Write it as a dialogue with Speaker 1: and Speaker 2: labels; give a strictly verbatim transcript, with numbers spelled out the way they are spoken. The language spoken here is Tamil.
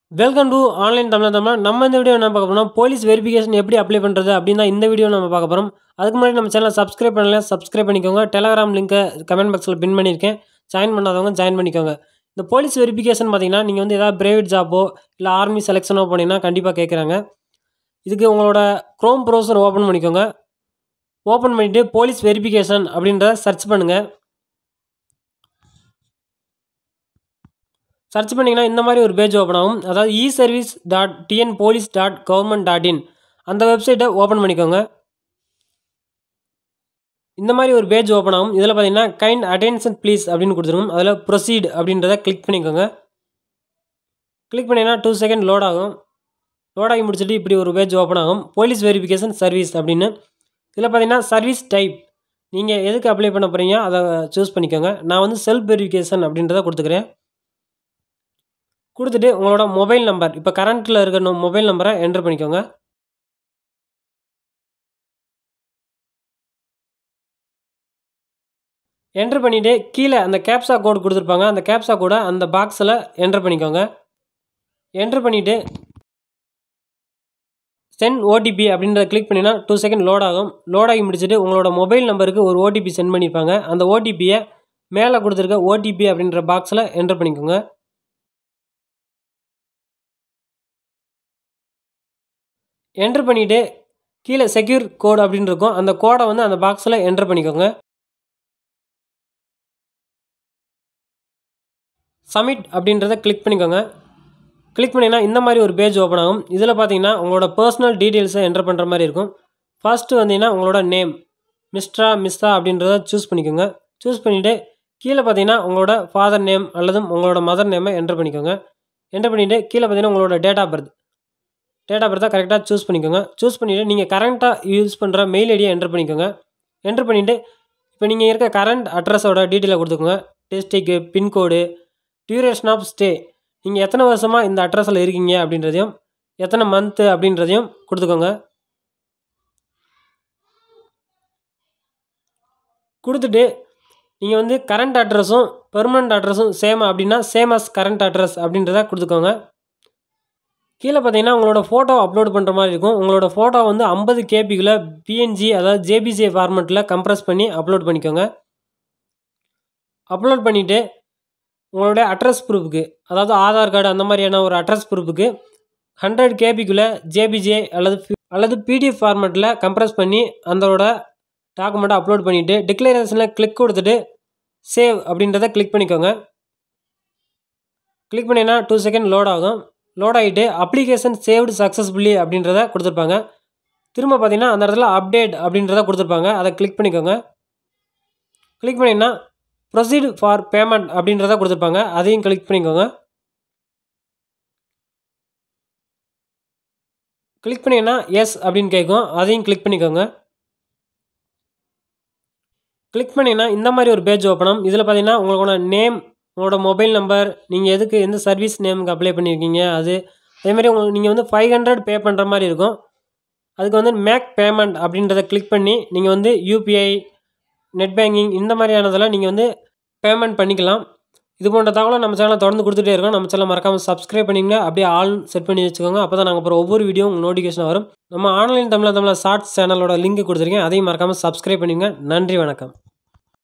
Speaker 1: Welcome to online Tamil Tamil. நம்ம இந்த வீடியோ என்ன பார்க்க போறோம், போலீஸ் வெரிஃபிகேஷன் எப்படி அப்ளை பண்ணுறது அப்படின்னு தான் இந்த வீடியோ நம்ம பார்க்க போகிறோம். அதுக்கு முன்னாடி நம்ம சேனலை சப்ஸ்கிரைப் பண்ணல, சப்ஸ்கிரைப் பண்ணிக்கோங்க. டெலகிராம் லிங்க்கை கமெண்ட் பாக்ஸில் பின் பண்ணியிருக்கேன், ஜாயின் பண்ணாதவங்க ஜாயின் பண்ணிக்கோங்க. இந்த போலீஸ் வெரிஃபிகேஷன் பார்த்தீங்கன்னா நீங்கள் வந்து ஏதாவது ப்ரைவேட் ஜாப்போ இல்லை ஆர்மி செலெக்ஷனோ போனீங்கன்னா கண்டிப்பாக கேட்குறாங்க. இதுக்கு உங்களோட க்ரோம் ப்ரௌசர் ஓப்பன் பண்ணிக்கோங்க. ஓப்பன் பண்ணிவிட்டு போலீஸ் வெரிஃபிகேஷன் அப்படின்றத சர்ச் பண்ணுங்கள். சர்ச் பண்ணிங்கன்னா இந்த மாதிரி ஒரு பேஜ் ஓப்பன் ஆகும். அதாவது e service dot TN police dot government dot in அந்த வெப்சைட்டை ஓப்பன் பண்ணிக்கோங்க. இந்த மாதிரி ஒரு பேஜ் ஓப்பன் ஆகும். இதில் பார்த்தீங்கன்னா கைண்ட் அட்டென்ஷன் ப்ளீஸ் அப்படின்னு கொடுத்துருக்கும். அதில் ப்ரொசீட் அப்படின்றத கிளிக் பண்ணிக்கோங்க. கிளிக் பண்ணிங்கன்னா டூ செகண்ட் லோட் ஆகும். லோட் ஆகி முடிச்சுட்டு இப்படி ஒரு பேஜ் ஓப்பன் ஆகும். போலீஸ் வெரிஃபிகேஷன் சர்வீஸ் அப்படின்னு. இதில் பார்த்தீங்கன்னா சர்வீஸ் டைப் நீங்கள் எதுக்கு அப்ளை பண்ண போகிறீங்க அதை சூஸ் பண்ணிக்கோங்க. நான் வந்து செல்ஃப் வெரிஃபிகேஷன் அப்படின்றத கொடுத்துக்கிறேன். கொடுத்துட்டு உங்களோட மொபைல் நம்பர், இப்போ கரண்ட்டில் இருக்கிற மொபைல் நம்பரை என்ட்ரு பண்ணிக்கோங்க. என்ட்ரு பண்ணிவிட்டு கீழே அந்த கேப்சா கோடு கொடுத்துருப்பாங்க, அந்த கேப்சா கோடை அந்த பாக்ஸில் என்ட்ரு பண்ணிக்கோங்க. என்ட்ரு பண்ணிவிட்டு சென்ட் ஓடிபி அப்படின்றத கிளிக் பண்ணினா டூ செகண்ட் லோட் ஆகும். லோட் ஆகி முடிச்சுட்டு உங்களோட மொபைல் நம்பருக்கு ஒரு ஓடிபி சென்ட் பண்ணியிருப்பாங்க. அந்த ஓடிபியை மேலே கொடுத்துருக்க ஓடிபி அப்படின்ற பாக்ஸில் என்ட்ரு பண்ணிக்கோங்க. என்ட்ரு பண்ணிவிட்டு கீழே செக்யூர் கோட் அப்படின்னு இருக்கும், அந்த கோடை வந்து அந்த பாக்ஸில் என்ட்ரு பண்ணிக்கோங்க. சப்மிட் அப்படின்றத கிளிக் பண்ணிக்கோங்க. கிளிக் பண்ணிங்கன்னா இந்த மாதிரி ஒரு பேஜ் ஓப்பன் ஆகும். இதில் பார்த்தீங்கன்னா உங்களோட பர்சனல் டீட்டெயில்ஸை என்ட்ரு பண்ணுற மாதிரி இருக்கும். ஃபர்ஸ்ட்டு வந்தீங்கன்னா உங்களோட நேம் மிஸ்டரா மிஸ்ஸா அப்படின்றத சூஸ் பண்ணிக்கோங்க. சூஸ் பண்ணிவிட்டு கீழே பார்த்தீங்கன்னா உங்களோட ஃபாதர் நேம் அல்லது உங்களோட மதர் நேமை என்ட்ரு பண்ணிக்கோங்க. என்ட்ரு பண்ணிவிட்டு கீழே பார்த்தீங்கன்னா உங்களோட date of birth date of பர்த்தாக கரெக்டாக சூஸ் பண்ணிக்கோங்க. சூஸ் பண்ணிவிட்டு நீங்கள் கரண்ட்டாக யூஸ் பண்ணுற மெயில் ஐடியை என்ட்ரு பண்ணிக்கோங்க. என்ட்ரு பண்ணிவிட்டு இப்போ நீங்கள் இருக்க கரண்ட் அட்ரஸோட டீட்டெயிலை கொடுத்துக்கோங்க. டிஸ்ட்ரிக்கு, பின்கோடு, டியூரேஷன் ஆஃப் ஸ்டே, நீங்கள் எத்தனை வருஷமாக இந்த அட்ரஸில் இருக்கீங்க அப்படின்றதையும் எத்தனை மந்த்து அப்படின்றதையும் கொடுத்துக்கோங்க. கொடுத்துட்டு நீங்கள் வந்து கரண்ட் அட்ரஸும் பெர்மனண்ட் அட்ரஸும் சேம் அப்படின்னா சேம் அஸ் கரண்ட் அட்ரஸ் அப்படின்றத கொடுத்துக்கோங்க. கீழே பார்த்தீங்கன்னா உங்களோட ஃபோட்டோ அப்லோட் பண்ணுற மாதிரி இருக்கும். உங்களோட ஃபோட்டோ வந்து ஐம்பது கேபிக்குள்ளே பிஎன்ஜி அதாவது ஜேபிஜே ஃபார்மெட்டில் கம்ப்ரஸ் பண்ணி அப்லோட் பண்ணிக்கோங்க. அப்லோட் பண்ணிவிட்டு உங்களுடைய அட்ரஸ் ப்ரூஃபுக்கு, அதாவது ஆதார் கார்டு அந்த மாதிரியான ஒரு அட்ரஸ் ப்ரூஃபுக்கு ஹண்ட்ரட் கேபிக்குள்ளே ஜேபிஜே அல்லது அல்லது பிடிஎஃப் ஃபார்மெட்டில் கம்ப்ரஸ் பண்ணி அதோட டாக்குமெண்ட்டை அப்லோட் பண்ணிவிட்டு டிக்ளரேஷனில் கிளிக் கொடுத்துட்டு சேவ் அப்படின்றத கிளிக் பண்ணிக்கோங்க. கிளிக் பண்ணினா டூ செகண்ட் லோட் ஆகும். லோட் ஆகிட்டு அப்ளிகேஷன் சேவ்டு சக்ஸஸ்ஃபுல்லி அப்படின்றத கொடுத்துருப்பாங்க. திரும்ப பார்த்தீங்கன்னா அந்த இடத்துல அப்டேட் அப்படின்றத கொடுத்துருப்பாங்க, அதை கிளிக் பண்ணிக்கோங்க. கிளிக் பண்ணிங்கன்னா ப்ரொசீட் ஃபார் பேமெண்ட் அப்படின்றத கொடுத்துருப்பாங்க, அதையும் கிளிக் பண்ணிக்கோங்க. கிளிக் பண்ணிங்கன்னா எஸ் அப்படின்னு கேட்கும், அதையும் கிளிக் பண்ணிக்கோங்க. கிளிக் பண்ணிங்கன்னா இந்த மாதிரி ஒரு பேஜ் ஓப்பன் ஆகும். இதில் பார்த்தீங்கன்னா உங்களோட நேம், உங்களோட மொபைல் நம்பர், நீங்கள் எதுக்கு எந்த சர்வீஸ் நேமுக்கு அப்ளை பண்ணியிருக்கீங்க அது, அதேமாதிரி உங்களுக்கு நீங்கள் வந்து ஃபைவ் ஹண்ட்ரட் பே பண்ணுற மாதிரி இருக்கும். அதுக்கு வந்து மேக் பேமெண்ட் அப்படின்றத கிளிக் பண்ணி நீங்கள் வந்து யூபிஐ, நெட் பேங்கிங் இந்த மாதிரியானதெல்லாம் நீங்கள் வந்து பேமெண்ட் பண்ணிக்கலாம். இது போன்ற தகவலை நம்ம சேனலில் தொடர்ந்து கொடுத்துட்டே இருக்கோம். நம்ம சேனல் மறக்காமல் சப்ஸ்கிரைப் பண்ணிங்க, அப்படியே ஆல் செட் பண்ணி வச்சுக்கோங்க. அப்போ தான் நாங்கள் அப்புறம் ஒவ்வொரு வீடியோ உங்களுக்கு நோட்டிஃபிகேஷன் வரும். நம்ம ஆன்லைன் தமிழ் தமிழ் ஷார்ட்ஸ் சேனலோட லிங்க் கொடுத்துருக்கேன், அதையும் மறக்காமல் சப்ஸ்கிரைப் பண்ணிங்க. நன்றி, வணக்கம்.